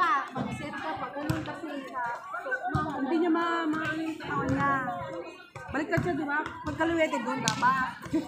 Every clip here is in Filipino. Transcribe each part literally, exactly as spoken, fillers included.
wala. Mag-set ka pa. Ganun kasi sa... Hindi niya ma-ano yung katawan niya. Baliktad siya, di ba? Pag kaluwete doon, dapat.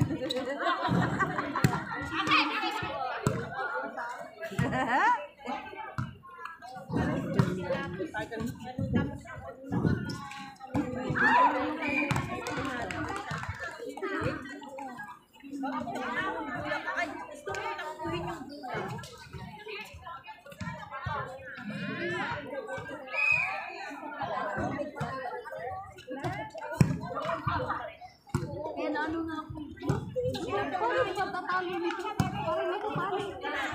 Kaya na ano nga po. Parang pagtatalo nito. Parang ito parang.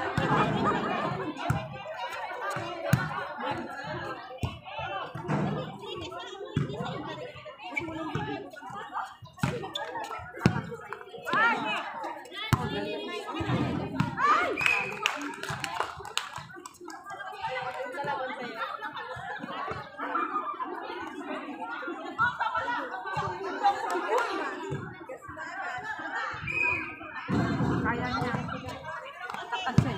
Kaya niya. Takas siya.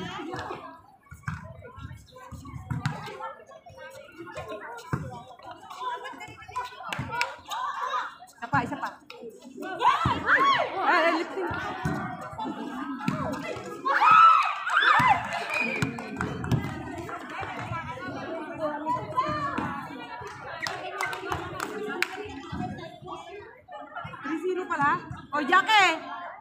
Isa pa, isa pa. Ay, ay, lifting. three zero pala? O, Jackie!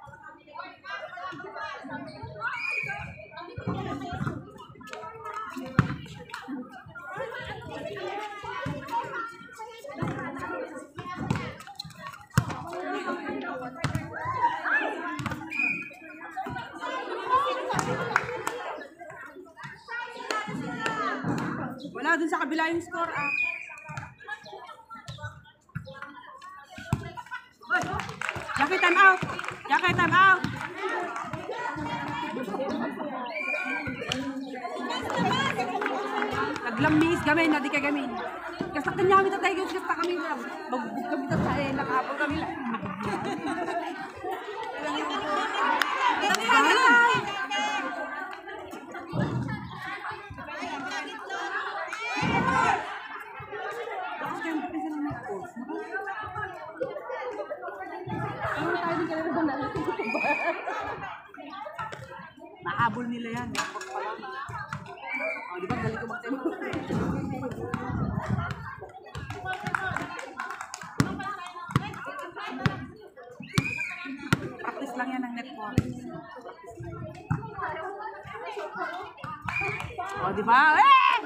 Wala, dun sa kabila yung score ah. Jackie, time out! Jackie, time out! Naglamis kami, na di ka kami. Kasi kanya kami tatay, kasi kami lang. Magbuk kami tatay, nakapag kami lang. Ay! Nahabol nila yan. Oh, di ba galing ko magtemo? Practice lang yan ng netball. Oh, di ba? Eh!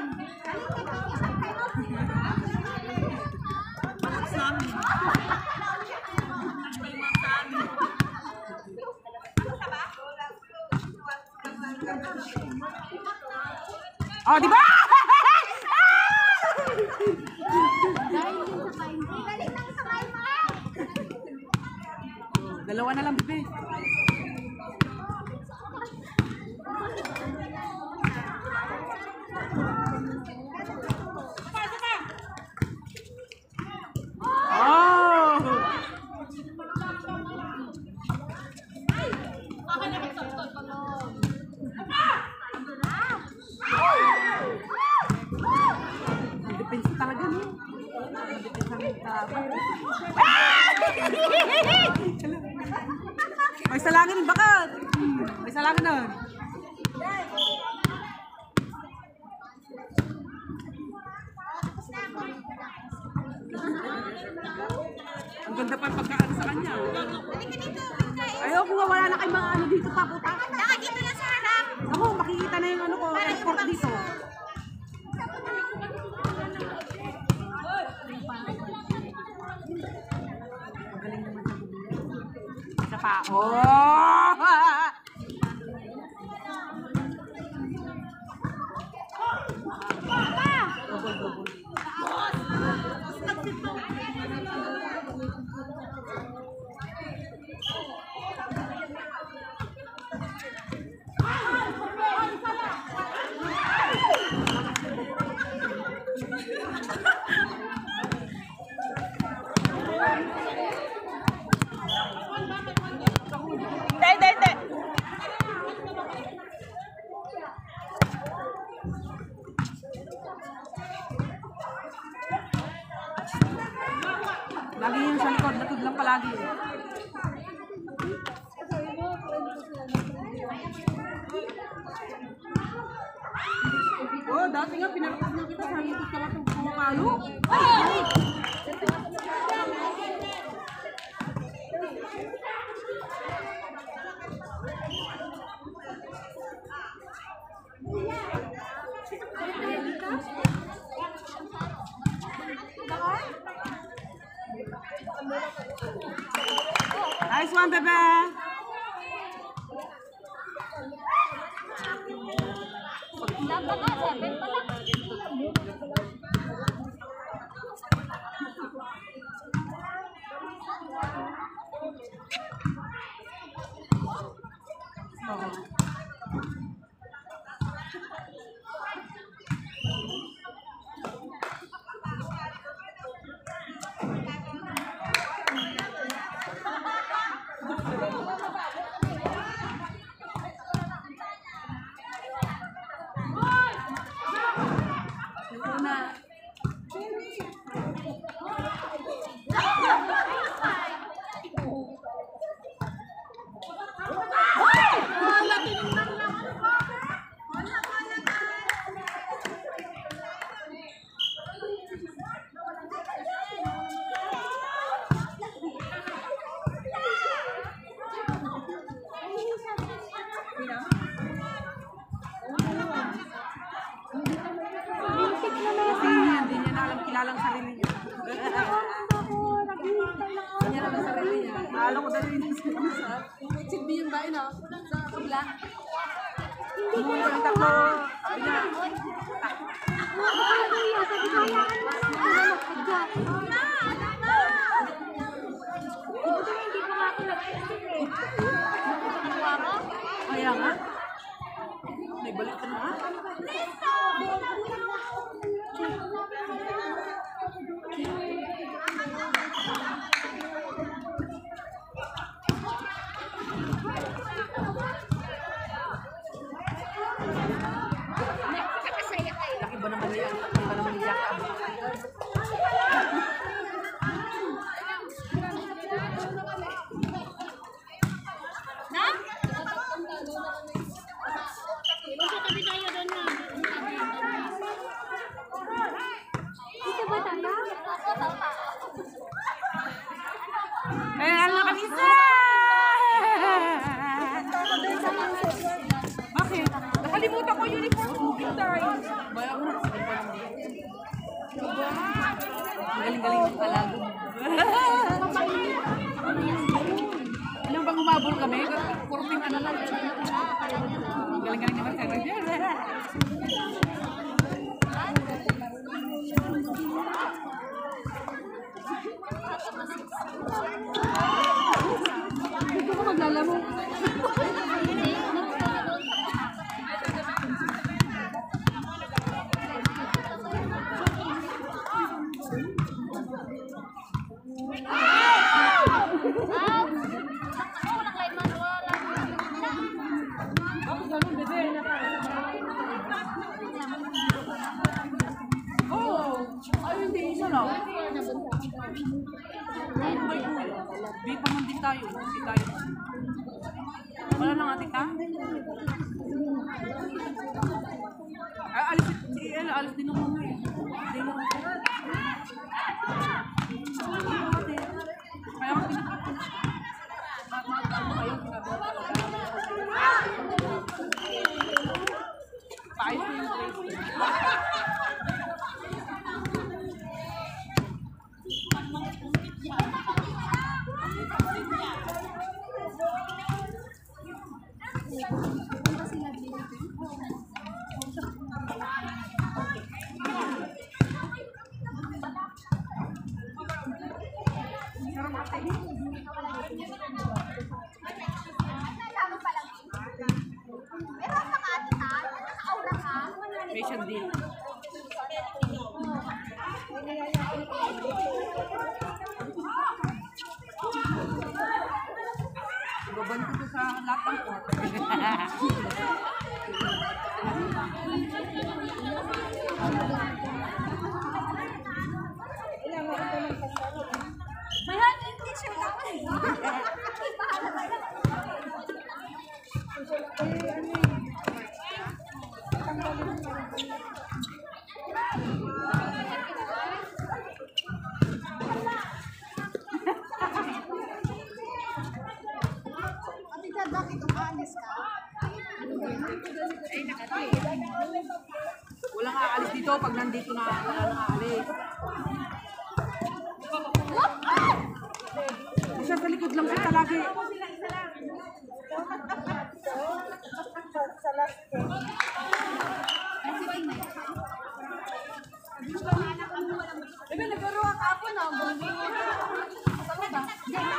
Oh, di ba? Dalawa na lang, bebe. Depensa talaga no. Depensa ng tama. May salangin bakit? May salangin doon. Ang ganda pa pagkaan sa kanya. Ayoko nga, wala na kayong mga ano dito pa, puta. Saka dito na sa harap. Ako, makikita na yung ano ko, escort dito. Magaling naman sa bubulo. Isa pa. Oh! Double, double. Dahil Lagi yung sa likod, natod lang palagi. Oh, dati nga pinalakas na kita sa likod ka lang itong kumakayo. Ay! Nice one, bebe. Dapat nga, seven pa lang. Kilalang sarili niya. Hindi lang ang sarili niya. Mahalo ko dali niya sa silbi yung bahay na sa kabila. Muna ang tatlo. Sabi niya. Kaya nga. May balik ka na nga. Laki ba naman niya? Laki ba naman niya? Na? Magkatabi tayo doon na. Dito ba tayo? Eh, ano kami isa? Bakit? Nakalimutan ko yung uniform mo, Victor. Galing-galing ng kalago. Alam bang umabol kami? Kurting ano lang. Galing-galing naman sa radio. Dito ko maglalaro. Oh, ay hindi isa lang. Di pa man din tayo. Hindi tayo. Wala nang ating ka? Ay, alis si El, alis din ang mga eh. Hindi lang ako. Kaya ako pinakapun. Ayaw pinakapun. Paayos na yung place. Patient din. Babanto ko sa lahat ng court. nandito na wala nang aalis. Siya sa likod lang siya lagi. Diba nagkaroon ka ako na? Saan ba?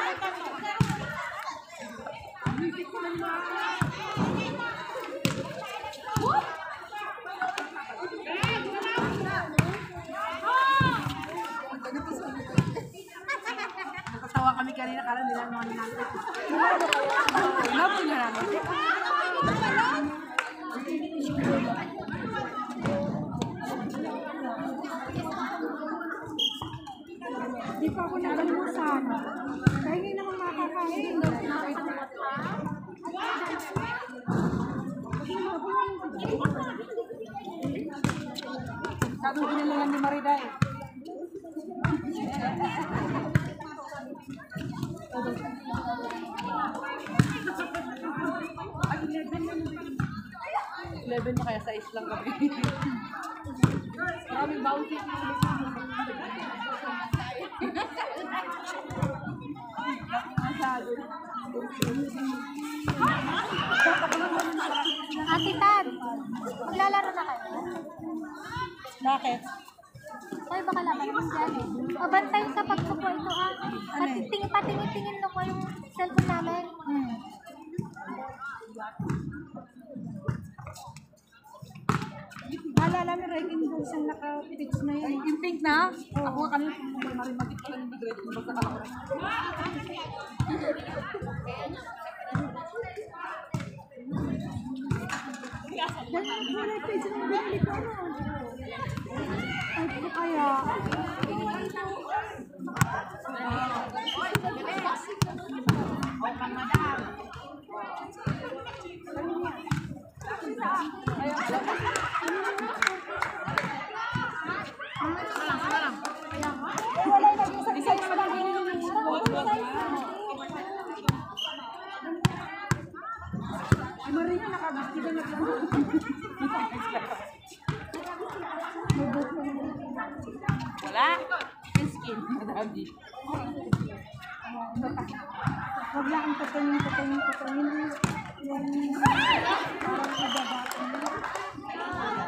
Nakatawa kami kanina, kala nila mga ninanggit. Labo nga namin. Di pa ako nakalimutan. Kaya ngayon naman makakain. Sabi ko nila lang ni Marida eh. eleven na kaya sa islang kami. Maraming bouncy. Ate Tad, maglalaro na kayo? Bakit? Ay, baka laban mo dyan eh. Mabantay sa pagsupo ito ah. At tingin patingin-tingin na ko yung cellphone namin. Hmm. Alala mo, Regan Bulls ang naka-pitch na yun. Yung pink na? Ako nga kanina kung marimatik pala yung mag-ready mo sa kalakot. Wala page na bibili ko ano. Ay, ano kaya? Wala na yung isang size lang. Ay, Marina, nakabasti ka na lang. Wala. Skin. Madami. Huwag lang ang tutungin, tutungin, tutungin. Yung parang ibaba.